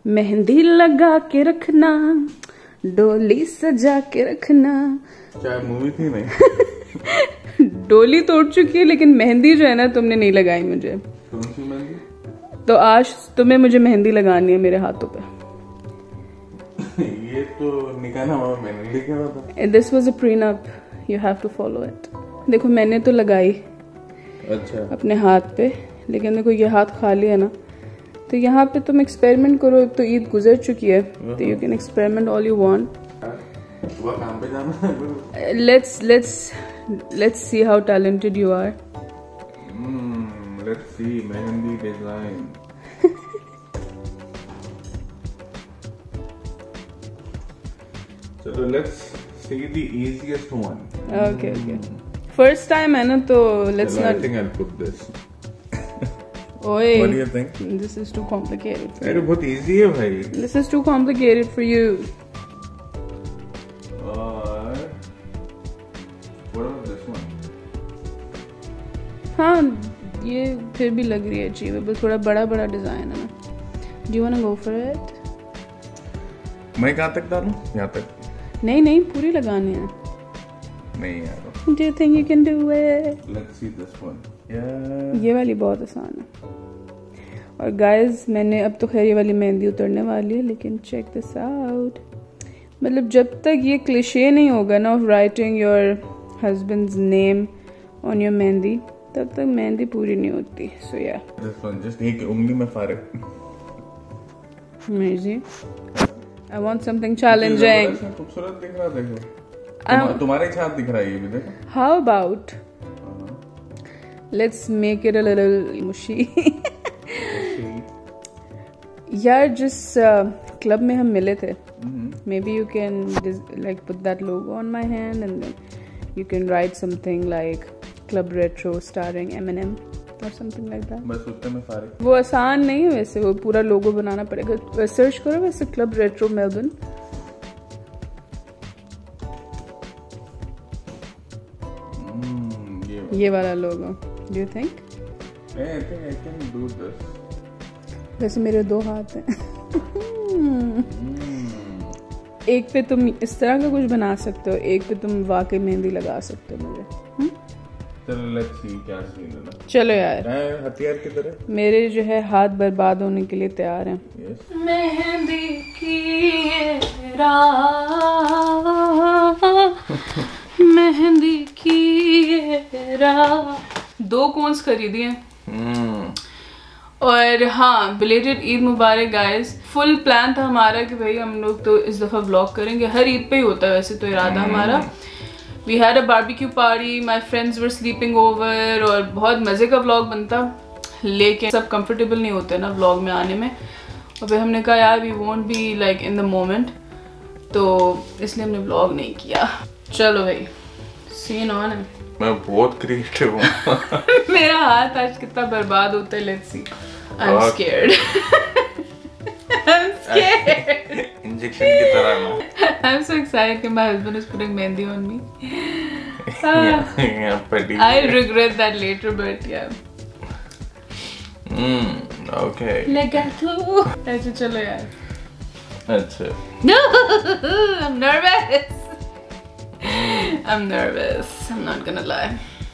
मेहंदी लगा के रखना, डोली सजा के रखना। क्या मूवी थी नहीं? डोली तो उठ चुकी है, लेकिन मेहंदी जो है ना तुमने नहीं लगाई मुझे। कौन सी मेहंदी? तो आज तुम्हें मुझे मेहंदी लगानी है मेरे हाथों पे। ये तो निकाला मैंने लिखा था। This was a prenup, you have to follow it. देखो मैंने तो लगाई अच्छा अपने हाथ पे, लेकिन देखो ये हाथ खाली है ना, तो यहाँ पे तुम एक्सपेरिमेंट करो। अब तो ईद गुजर चुकी है, तो you can experiment all you want. सुबह काम पे जाना है। Let's see how talented you are. Let's see mehndi design. चलो let's see the easiest one. Okay first time है ना, तो let's I not. Think I will put this. ओए What do you think? This is too complicated. अरे बहुत easy है भाई। This is too complicated for you. और what about this one? हाँ ये फिर भी लग रही है अचीवेबल, थोड़ा बड़ा बड़ा डिजाइन है ना। Do you want to go for it? मैं कहाँ तक डालूं? यहाँ तक? नहीं पूरी लगानी है। नहीं यार। Do you think you can do it? Let's see this one. Yeah. ये वाली बहुत आसान है। और गाइस मैंने अब तो खैर ये वाली मेहंदी उतरने वाली है, लेकिन चेक दिस आउट। मतलब जब तक ये क्लिशे नहीं होगा ना of writing your husband's name on your mehndi, तब तक मेहंदी पूरी नहीं होती। सो या This one just एक उंगली में फारिग। Amazing. I want something challenging. खूबसूरत दिख रहा देखो। तुम्हारे साथ दिख रहा है ये भी देखो। How about let's make it a little mushy. यार जिस क्लब में हम मिले थे, maybe you can like put that logo on my hand and then you can write something like club retro starring Eminem और something like that. बस उतने में फारिग। वो आसान नहीं है वैसे, वो पूरा लोगो बनाना पड़ेगा। सर्च करो वैसे क्लब रेट्रो मेलबर्न। ये वाला logo do you think? I think I can do this. वैसे मेरे दो हाथ हैं। एक पे तुम इस तरह का कुछ बना सकते हो, एक पे तुम वाकई मेहंदी लगा सकते हो मुझे। चलो लेट्स सी क्या सीन है ना। चलो यार हथियार की तरह मेरे जो है हाथ बर्बाद होने के लिए तैयार हैं। yes. मेहंदी की रात, मेहंदी की रात। 2 कोन्स खरीदी हैं। और हाँ बिलेटेड ईद मुबारक गाइस। फुल प्लान था हमारा कि भाई हम लोग तो इस दफ़ा व्लॉग करेंगे, हर ईद पे ही होता है वैसे तो इरादा हमारा। We had a barbecue party, my friends were sleeping over और बहुत मज़े का व्लॉग बनता, लेकिन सब कंफर्टेबल नहीं होते ना व्लॉग में आने में। और फिर हमने कहा यार we won't be like in the moment, तो इसलिए हमने व्लॉग नहीं किया। चलो भाई सीन ऑन है। मैं बहुत क्रिएटिव हूँ। मेरा हाथ आज कितना बर्बाद होता है। Let's see. I am scared. I am scared. Injection की तरह ना। आई एम सो एक्साइटेड कि my husband is putting mehndi on me. I regret that later but yeah okay लगा तो ऐसे। चलो यार। अच्छा I am nervous. I'm nervous. I'm not gonna lie.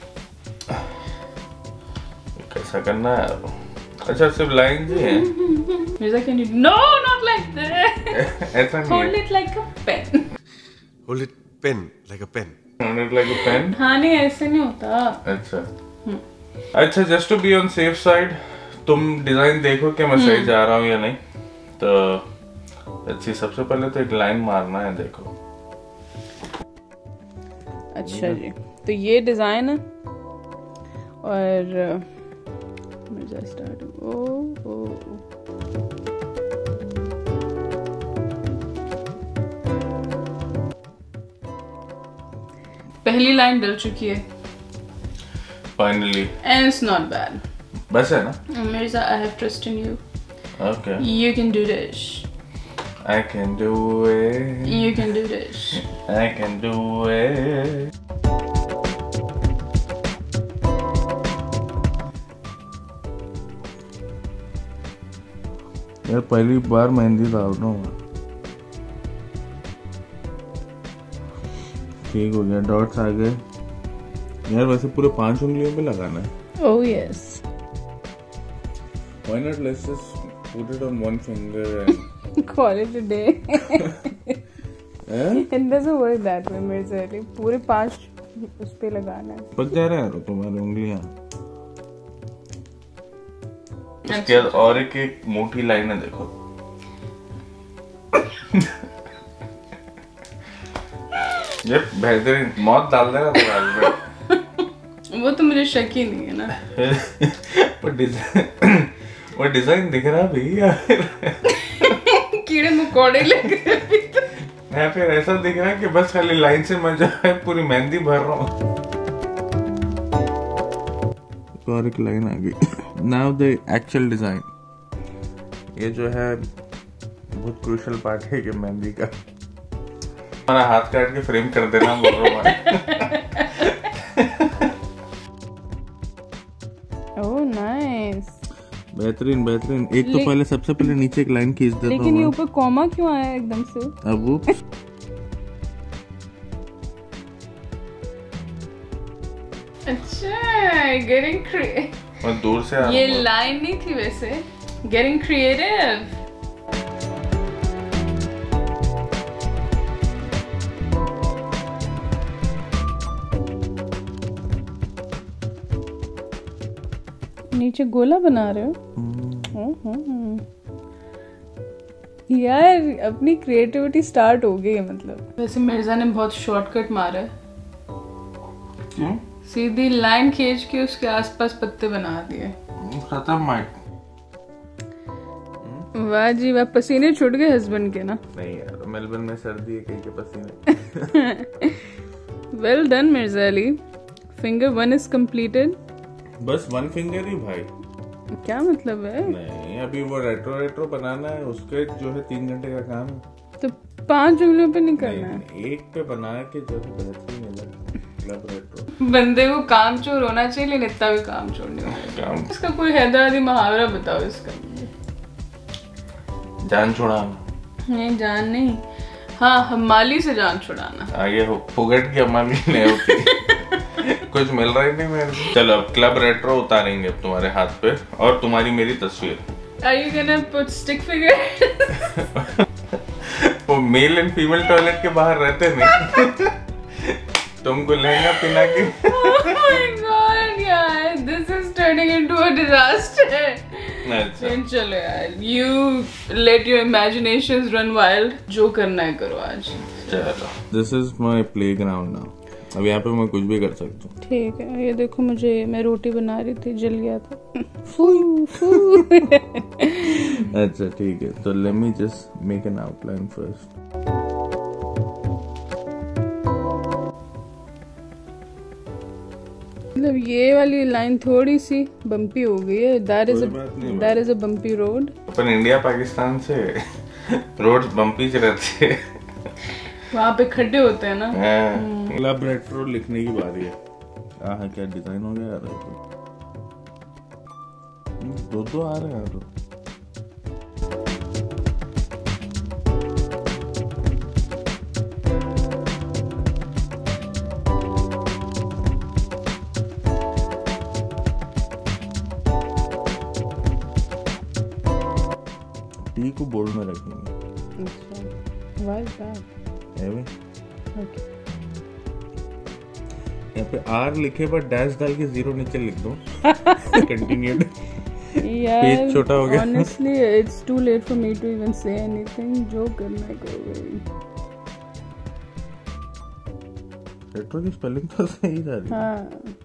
कैसा करना है? अच्छा सिर्फ लाइन ही है। Mirza, can you? No, not like that. ऐसा नहीं Hold it like a pen. Hold it pen like a pen. Hold it like a pen. हाँ नहीं ऐसे नहीं होता। अच्छा just to be on safe side, तुम डिजाइन देखो कि मैं सही जा रहा हूँ या नहीं। तो अच्छी सबसे पहले तो एक लाइन मारना है, देखो। अच्छा जी, तो ये डिजाइन है और मिर्जा स्टार्ट। ओ पहली लाइन डल चुकी है finally and it's not bad. बस है ना? Mirza I have trust in you. Okay you can do this. I can do it. You can do this. I can do it. यार पहली बार मेहंदी डाल रहा हूँ। ठीक हो गया, डॉट्स आ गए यार। वैसे पूरे 5 उंगलियों पे लगाना है। Oh yes. Why not let's just put it on one finger and Call it a day. It doesn't work that way, Mirza Ali. पूरे 5 उस पे लगाना है। पक जा रहा है तुम्हारी उंगलियां। उसके बाद और एक मोटी लाइन है, देखो। ये बेहतरीन, मौत डाल देना तुम्हारे में। वो तो मुझे शक ही नहीं है ना। वो डिजाइन दिख रहा भैया। कीड़े मकोड़े लग रहे। या फिर ऐसा दिख रहा है कि बस खाली लाइन से मैं जो है पूरी मेहंदी भर रहा हूँ। और एक लाइन आ गई। Now the actual design. ये जो है बहुत क्रूशियल पार्ट है कि मेहंदी का। हमारा हाथ काट के फ्रेम कर देना बोल रहा हूँ। ओह नाइस, बेहतरीन बेहतरीन। एक तो पहले सबसे पहले नीचे एक लाइन खींच देता हूँ। लेकिन ये ऊपर कॉमा क्यों आया एकदम से? अब वो अच्छा, गेटिंग मैं दूर से ये लाइन नहीं थी वैसे। Getting creative. नीचे गोला बना रहे हो? यार अपनी क्रिएटिविटी स्टार्ट हो गई है मतलब। वैसे मिर्जा ने बहुत शॉर्टकट मारा है। क्यों? सीधी लाइन खींच के उसके आसपास पत्ते बना दिए। खत्म माइक। वाह जी वाह, पसीने छूट गए हस्बैंड के ना। नहीं यार, मेलबर्न में सर्दी है, कहीं के पसीने। Well done Mirza Ali, finger 1 is completed. बस 1 फिंगर ही भाई? क्या मतलब है? नहीं, अभी वो रेट्रो बनाना है, उसके जो है 3 घंटे का काम है। तो 5 उंगलियों पे नहीं करना है? एक पे बना के जो है बेहतरीन है क्लब रेट्रो। बंदे को काम चोर होना चाहिए, लेकिन इतना भी काम चोर नहीं होना। इसका कोई हैदराबादी मुहावरा बताओ इसका। जान छुड़ाना। नहीं, जान नहीं, हाँ हमाली से जान छुड़ाना। आगे हो फुगट की हमाली नहीं होती। कुछ मिल रहा ही नहीं मेरे को। चलो अब क्लब रेट्रो उतारेंगे अब तुम्हारे हाथ पे, और तुम्हारी मेरी तस्वीर। Are you gonna put stick figure? वो मेल एंड फीमेल टॉयलेट के बाहर रहते नहीं। तुमको लहंगा पिना के। Oh my God, यार, this is turning into a disaster. अच्छा चलो यार, you let your imaginations run wild. जो करना है करो आज। चलो, this is my playground now. अब यहाँ पे मैं कुछ भी कर सकता हूँ। ठीक है, ये देखो मुझे, मैं रोटी बना रही थी, जल गया था। अच्छा ठीक है, तो let me just make an outline first. मतलब ये वाली लाइन थोड़ी सी बम्पी हो गई है। That is a bumpy road. अपन इंडिया पाकिस्तान से रोड्स बम्पी से रहते हैं। वहाँ पे खड्डे होते हैं ना। क्लब रेट्रो लिखने की बारी है। हाँ, क्या डिजाइन हो गया यार। दो आ रहे हैं यार। टी को बोर्ड में रखेंगे। अच्छा, why is that? Okay. यहाँ पे R लिखे पर डैश डाल के 0 नीचे लिख दो। Continued. पेज छोटा हो गया। Honestly, it's too late for me to even say anything. जो करना है करो। रेट्रो की स्पेलिंग तो सही जा रही है। हाँ।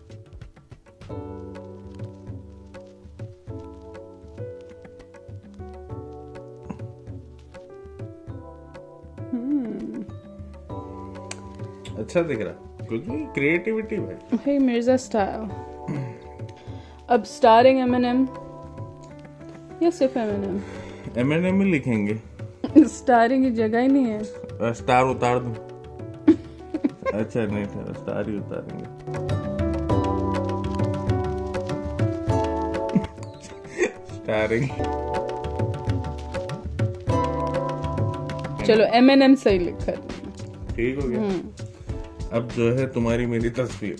अच्छा दिख रहा, कुछ भी क्रिएटिविटी भाई। Hey Mirza style. अब स्टारिंग M&M या सिर्फ M&M? M&M ही लिखेंगे। स्टारिंग की जगह ही नहीं है। स्टार उतार दूं? अच्छा नहीं था, स्टार ही उतारेंगे। स्टारिंग। चलो M&M सही लिखा है। ठीक हो गया। अब जो है तुम्हारी मेरी तस्वीर।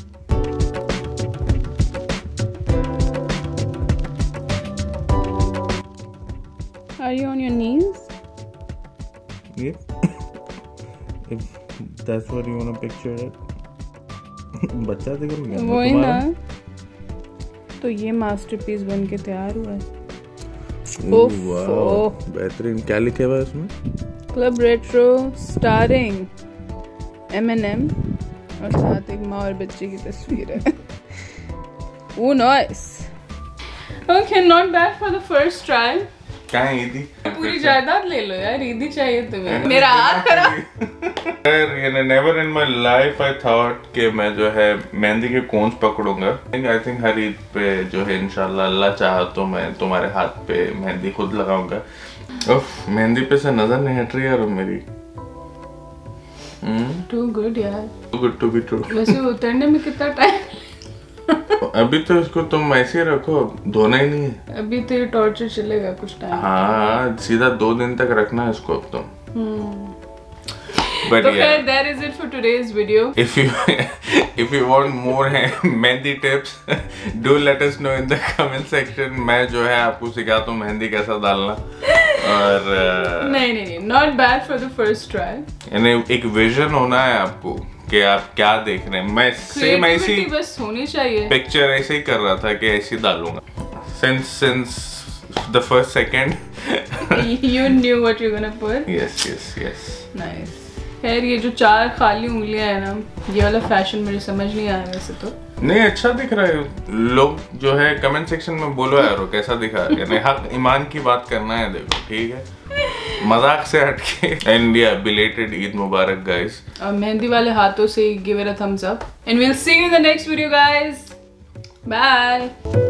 Are you on your knees? Yeah. If that's what you want to picture it. बच्चा दिख रहा है वही ना। तो ये मास्टरपीस बन के तैयार हुआ है। वाह बेहतरीन। क्या लिखे हुआ है इसमें? क्लब रेट्रो स्टारिंग M&M और साथ एक माँ और बच्चे की तस्वीर है। Oh nice. Okay, not bad for the first try. क्या है ईदी? पूरी जायदाद ले लो यार, ईदी चाहिए तुम्हें। मेरा हाथ खराब। Never in my life I thought कि मैं जो है मेहंदी के कोन्स पकड़ूंगा। I think हर ईद पे जो है इंशाल्लाह अल्लाह चाहा तो मैं तुम्हारे हाथ पे मेहंदी खुद लगाऊंगा। उफ, मेहंदी पे से नजर नहीं हट रही यार मेरी। Too good यार। Too good to be true। वैसे उतरने में कितना टाइम? अभी तो इसको तुम ऐसे ही रखो, धोना ही नहीं है। अभी तो ये टॉर्चर चलेगा कुछ टाइम। हाँ सीधा 2 दिन तक रखना है इसको अब तुम। But तो yeah, that is it for today's video. if you want more mehndi tips, do let us know in the comment section। मैं जो है आपको सिखाता हूँ मेहंदी कैसा डालना। और नहीं, not bad for the first try। यानी एक विजन होना है आपको कि आप क्या देख रहे हैं। मैं सेम ऐसी बस होनी चाहिए। पिक्चर ऐसे ही कर रहा था कि ऐसे ही डालूंगा। Since the first second you knew what you're gonna put। Yes। Nice। खैर ये जो 4 खाली उंगलियां है ना, ये वाला फैशन मुझे समझ नहीं आया वैसे तो। नहीं अच्छा दिख रहा है। लोग जो है कमेंट सेक्शन में बोलो यार वो कैसा दिखा है। यानी हक ईमान की बात करना है, देखो ठीक है, मजाक से हटके। एंड या बिलेटेड ईद मुबारक गाइस। और मेहंदी वाले हाथों से give it a thumbs up and we will see you in the next video guys. Bye.